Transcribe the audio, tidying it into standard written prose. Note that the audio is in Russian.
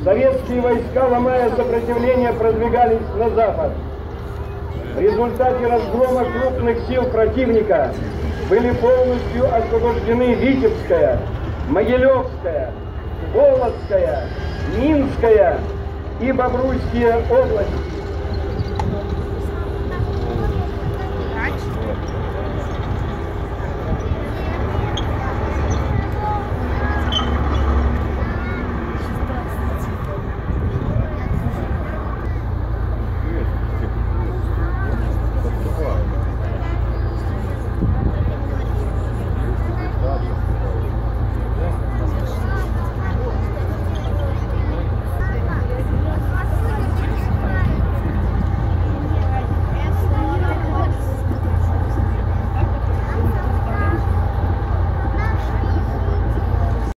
Советские войска, ломая сопротивление, продвигались на запад. В результате разгрома крупных сил противника были полностью освобождены Витебская, Могилевская, Полоцкая, Минская и Бобруйские области.